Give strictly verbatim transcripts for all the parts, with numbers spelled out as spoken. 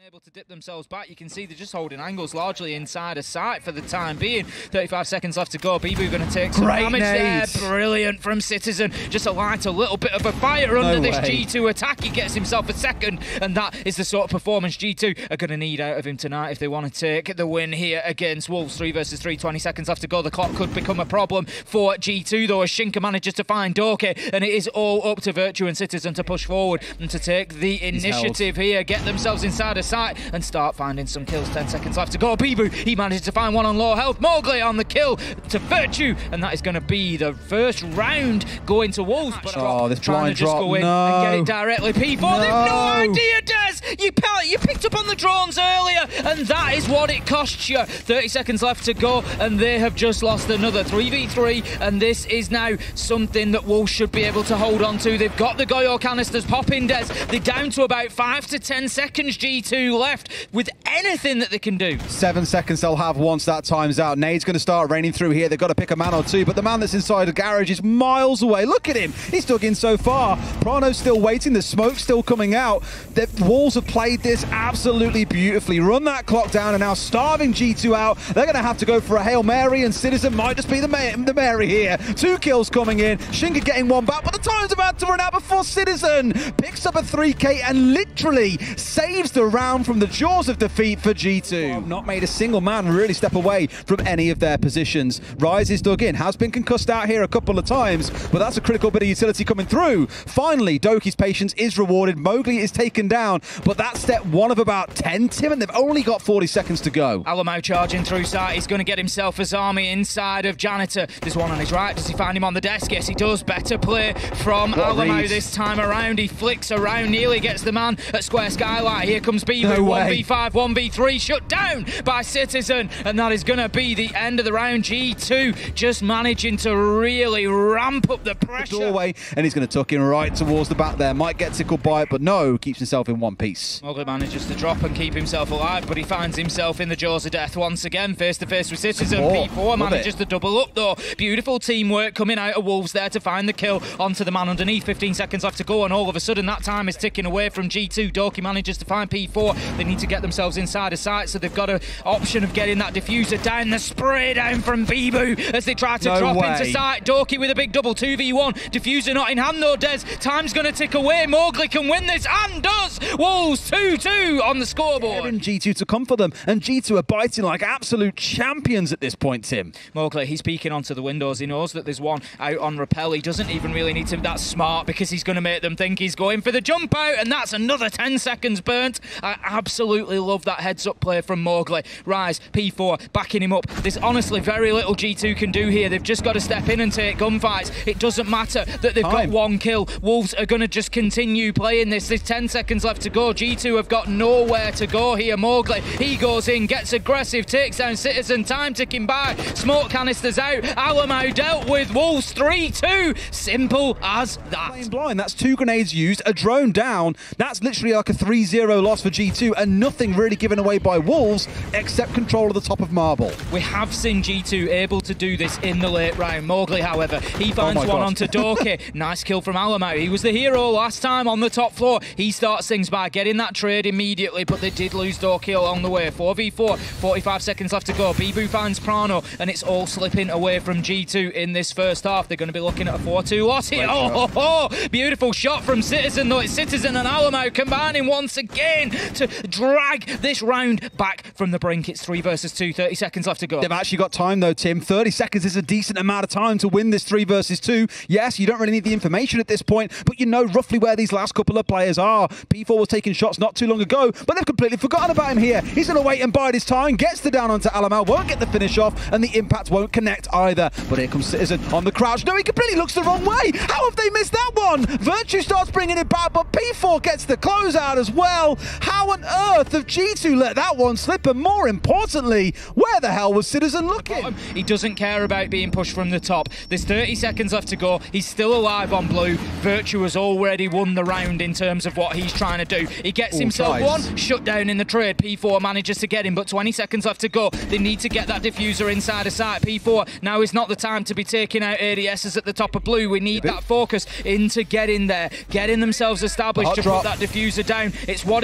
Able to dip themselves back. You can see they're just holding angles largely inside of sight for the time being. thirty-five seconds left to go. Bibu going to take some Great damage nades. there. Brilliant from Citizen. Just to light a little bit of a fire under No this way. G two attack. He gets himself a second, and that is the sort of performance G two are going to need out of him tonight if they want to take the win here against Wolves. Three versus three, twenty seconds left to go. The clock could become a problem for G two though, as Shinka manages to find Doki, and it is all up to Virtue and Citizen to push forward and to take the initiative here, get themselves inside of sight and start finding some kills. Ten seconds left to go. Bibu, he manages to find one on low health. Mowgli on the kill to Virtue, and that is going to be the first round going to Wolves. But oh, this trying blind to just drop, go in no. and get it directly. P four, No. they've no idea, Des. You, you picked up on the drones earlier, and that is what it cost you. thirty seconds left to go, and they have just lost another three v three, and this is now something that Wolves should be able to hold on to. They've got the Goyo canisters popping, Des. They're down to about five to ten seconds, G two left, with anything that they can do. Seven seconds they'll have once that time's out. Nade's going to start raining through here. They've got to pick a man or two, but the man that's inside the garage is miles away. Look at him. He's dug in so far. Prano's still waiting. The smoke's still coming out. The Wolves have played this absolutely beautifully. Run that clock down and now starving G two out. They're going to have to go for a Hail Mary, and Citizen might just be the, ma the Mary here. Two kills coming in. Shinka getting one back, but the time's about to run out before Citizen picks up a three K and literally saves the round from the jaws of defeat for G two. Not made a single man really step away from any of their positions. Rise is dug in, has been concussed out here a couple of times, but that's a critical bit of utility coming through. Finally, Doki's patience is rewarded. Mowgli is taken down, but that's step one of about ten, Tim, and they've only got forty seconds to go. Alamo charging through sight. He's going to get himself his army inside of Janitor. There's one on his right. Does he find him on the desk? Yes, he does. Better play from What Alamo reads. this time around. He flicks around, nearly gets the man at Square Skylight. Here comes Bibu. No way. one v five, one v three, shut down by Citizen, and that is going to be the end of the round. G two just managing to really ramp up the pressure. Doorway, and he's going to tuck in right towards the back there. Might get tickled by it, but no, keeps himself in one piece. Mowgli manages to drop and keep himself alive, but he finds himself in the jaws of death once again, face to face with Citizen. Oh, P four love manages it. to double up though. Beautiful teamwork coming out of Wolves there to find the kill onto the man underneath. fifteen seconds left to go, and all of a sudden that time is ticking away from G two. Doki manages to find P four. They need to get themselves inside of sight, so they've got an option of getting that diffuser down. The spray down from Bibu as they try to No drop way. into sight. Doki with a big double two v one. Diffuser not in hand though, Des. Time's going to tick away. Mowgli can win this, and does. Wolves two two on the scoreboard. And G two to come for them, and G two are biting like absolute champions at this point, Tim. Mowgli, he's peeking onto the windows. He knows that there's one out on rappel. He doesn't even really need to be that smart, because he's going to make them think he's going for the jump out, and that's another ten seconds burnt. I absolutely love that heads-up play from Mowgli. Rise, P four, backing him up. There's honestly very little G two can do here. They've just got to step in and take gunfights. It doesn't matter that they've Time. got one kill. Wolves are going to just continue playing this. There's ten seconds left to go. G two have got nowhere to go here. Mowgli, he goes in, gets aggressive, takes down Citizen. Time ticking by. Smoke canisters out. Alamo dealt with. Wolves three two. Simple as that. Playing blind, that's two grenades used, a drone down. That's literally like a three zero loss for G two, and nothing really given away by Wolves except control of the top of Marble. We have seen G two able to do this in the late round. Mowgli, however, he finds Oh my one God. onto Doki. Nice kill from Alamo. He was the hero last time on the top floor. He starts things by getting that trade immediately, but they did lose Doki along the way. four v four, forty-five seconds left to go. Bibu finds Prano, and it's all slipping away from G two in this first half. They're going to be looking at a four two loss here. Oh, ho, ho. Beautiful shot from Citizen, though. It's Citizen and Alamo combining once again to drag this round back from the brink. It's three versus two, thirty seconds left to go. They've actually got time though, Tim. thirty seconds is a decent amount of time to win this three versus two. Yes, you don't really need the information at this point, but you know roughly where these last couple of players are. P four was taking shots not too long ago, but they've completely forgotten about him here. He's going to wait and bide his time, gets the down onto Alamo, won't get the finish off, and the impact won't connect either. But here comes Citizen on the crouch. No, he completely looks the wrong way. How have they missed that one? Virtue starts bringing it back, but P four gets the closeout as well. How on earth have G two let that one slip? And more importantly, where the hell was Citizen looking? He doesn't care about being pushed from the top. There's thirty seconds left to go. He's still alive on blue. Virtue has already won the round in terms of what he's trying to do. He gets Ooh, himself tries. one, shut down in the trade. P four manages to get him, but twenty seconds left to go. They need to get that diffuser inside of sight. P four, now is not the time to be taking out A D Ss at the top of blue. We need that focus into getting there, getting themselves established Hot to drop. put that diffuser down. It's what it's going to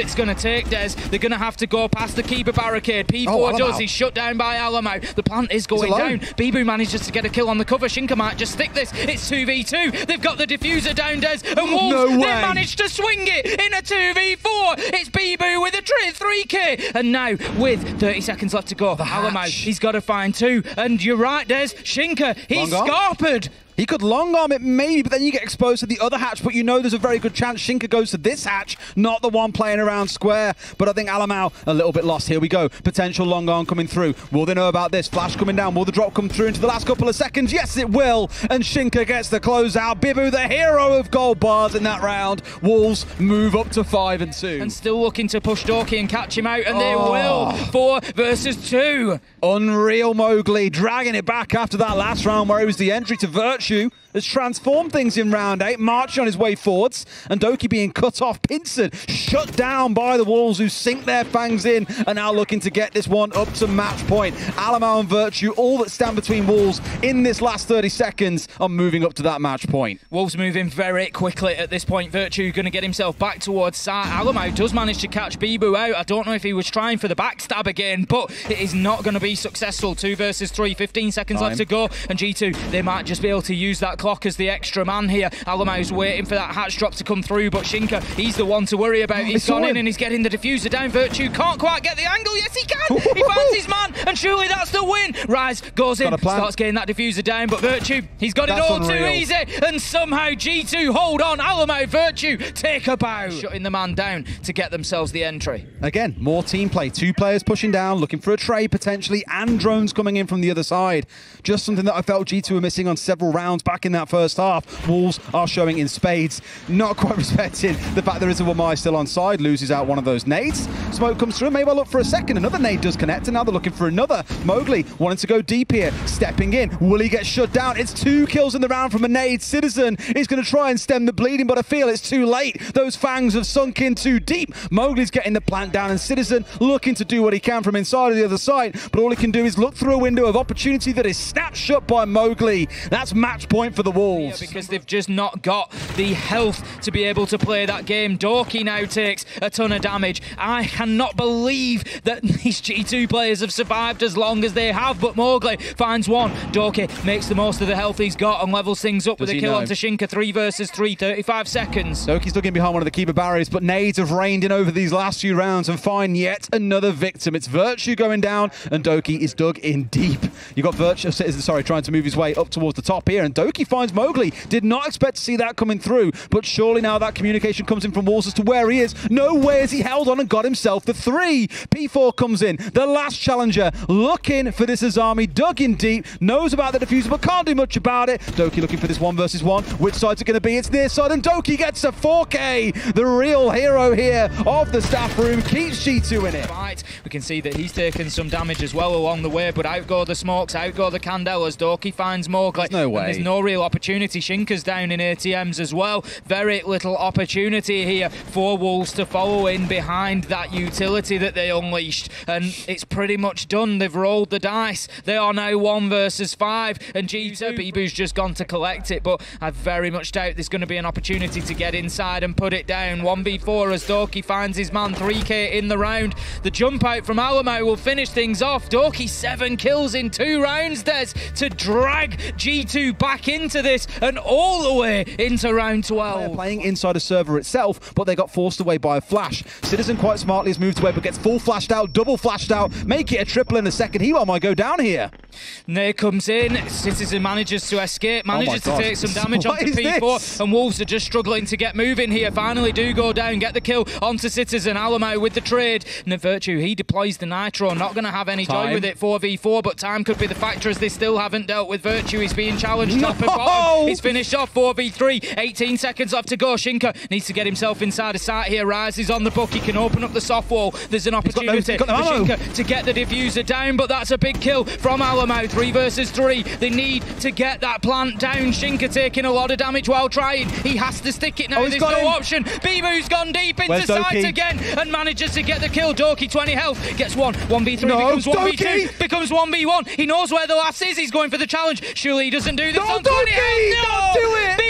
take, Des. They're going to have to go past the keeper barricade. P four oh, does. He's shut down by Alamo. The plant is going down. Bibu manages to get a kill on the cover. Shinka might just stick this. It's two v two. They've got the diffuser down, Des. And Wolves, no they managed to swing it in a two v four. It's Bibu with a three K. And now, with thirty seconds left to go, Alamo, he's got to find two. And you're right, Des. Shinka, he's scarpered. He could long arm it maybe, but then you get exposed to the other hatch, but you know there's a very good chance Shinka goes to this hatch, not the one playing around square. But I think Alamau a little bit lost. Here we go. Potential long arm coming through. Will they know about this? Flash coming down. Will the drop come through into the last couple of seconds? Yes, it will. And Shinka gets the closeout. Bibu, the hero of gold bars in that round. Wolves move up to five and two. And still looking to push Dorky and catch him out, and oh. they will. Four versus two. Unreal Mowgli dragging it back after that last round where he was the entry to Virtue. Has transformed things in round eight, marching on his way forwards, and Doki being cut off, pincered, shut down by the Wolves, who sink their fangs in, and now looking to get this one up to match point. Alamo and Virtue, all that stand between Wolves in this last thirty seconds, are moving up to that match point. Wolves moving very quickly at this point. Virtue going to get himself back towards side. Alamo does manage to catch Bibu out. I don't know if he was trying for the backstab again, but it is not going to be successful. Two versus three, fifteen seconds Time. left to go, and G two, they might just be able to use that clock as the extra man here. Alamo's waiting for that hatch drop to come through, but Shinka, he's the one to worry about. Oh, he's gone in him. and he's getting the diffuser down. Virtue can't quite get the angle. Yes, he can. He finds his man, and surely that's the win. Rise goes in, starts getting that diffuser down, but Virtue, he's got that's it all unreal. too easy, and somehow G two hold on. Alamo, Virtue take a bow, shutting the man down to get themselves the entry. Again, more team play. Two players pushing down, looking for a trade potentially, and drones coming in from the other side. Just something that I felt G two were missing on several rounds back in that first half. Wolves are showing in spades, not quite respecting the fact there is a Wamai still on side, loses out one of those nades. Smoke comes through, maybe I'll look for a second. Another nade does connect, and now they're looking for another. Mowgli wanting to go deep here, stepping in. Will he get shut down? It's two kills in the round from a nade. Citizen is going to try and stem the bleeding, but I feel it's too late. Those fangs have sunk in too deep. Mowgli's getting the plant down, and Citizen looking to do what he can from inside of the other side, but all he can do is look through a window of opportunity that is snapped shut by Mowgli. That's match point for the Wolves. Yeah, because they've just not got the health to be able to play that game. Dorky now takes a ton of damage. I cannot believe that these G two players have survived as long as they have, but Mowgli finds one. Dorky makes the most of the health he's got and levels things up Does with a kill onto Shinka. Three versus three, thirty-five seconds. Doki's looking behind one of the keeper barriers, but nades have rained in over these last few rounds and find yet another victim. It's Virtue going down, and Doki is dug in deep. You got Virtue, sorry, trying to move his way up towards the top here, and Doki finds Mowgli. Did not expect to see that coming through, but surely now that communication comes in from Wolves as to where he is. No way has he held on and got himself the three. P four comes in, the last challenger, looking for this Azami, dug in deep, knows about the diffuser, but can't do much about it. Doki looking for this one versus one. Which side's it going to be? It's near side, and Doki gets a four K. The real hero here of the staff room keeps G two in it. Right, we can see that he's taken some damage as well along the way, but out go the smokes, out go the candelas. Doki finds Mowgli. There's no way. There's no real opportunity. Shinka's down in A T Ms as well. Very little opportunity here for Wolves to follow in behind that utility that they unleashed, and it's pretty much done. They've rolled the dice. They are now one versus five, and G two, Bibu's just gone to collect it, but I very much doubt there's going to be an opportunity to get inside and put it down. one v four as Doki finds his man. Three K in the round. The jump out from Alamo will finish things off. Doki seven kills in two rounds, Des, to drag G two back into this and all the way into round twelve. They're playing inside a server itself, but they got forced away by a flash. Citizen quite smartly has moved away, but gets full flashed out, double flashed out, make it a triple in a second. He might go down here. And there comes in. Citizen manages to escape, manages oh to take some damage what onto P four, this? and Wolves are just struggling to get moving here. Finally do go down, get the kill onto Citizen. Alamo with the trade. And Virtue, he deploys the Nitro, not going to have any Time. joy with it. four v four, but time could be the factor as they still haven't dealt with Virtue. He's being challenged No! top and bottom. He's finished off four v three, eighteen seconds left to go. Shinka needs to get himself inside a site here. Rises on the book, he can open up the soft wall. There's an opportunity got no, for got no Shinka to get the diffuser down, but that's a big kill from Alamo. Three versus three. They need to get that plant down. Shinka taking a lot of damage while trying. He has to stick it now. Oh, There's got no him. option. Bibu's gone deep into Where's sight Doki? again and manages to get the kill. Doki twenty health, gets one. one v three No, becomes one v two, Doki! becomes one v one. He knows where the last is. He's going for the challenge. Surely he doesn't do this No, on twenty Doki! health. No! Don't do it! Bibu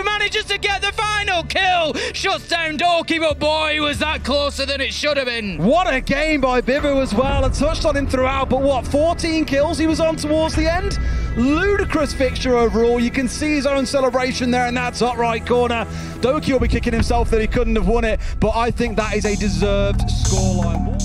Bibba manages to get the final kill. Shuts down Doki, but boy, was that closer than it should have been. What a game by Bibba as well. I touched on him throughout, but what, fourteen kills he was on towards the end? Ludicrous fixture overall. You can see his own celebration there in that top right corner. Doki will be kicking himself that he couldn't have won it, but I think that is a deserved scoreline.